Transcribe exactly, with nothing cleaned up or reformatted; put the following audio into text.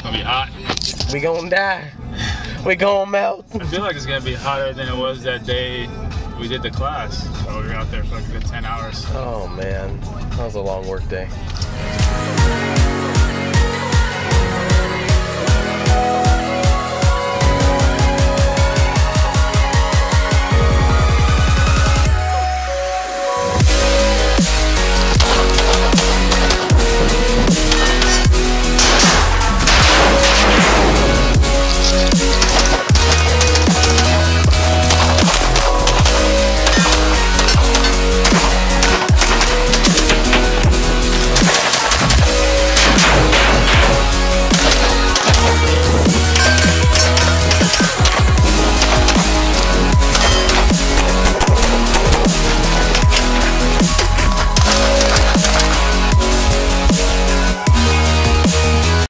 gonna be hot. We gonna die. We gonna melt. I feel like it's gonna be hotter than it was that day we did the class. So we were out there for like a good ten hours. Oh man, that was a long work day.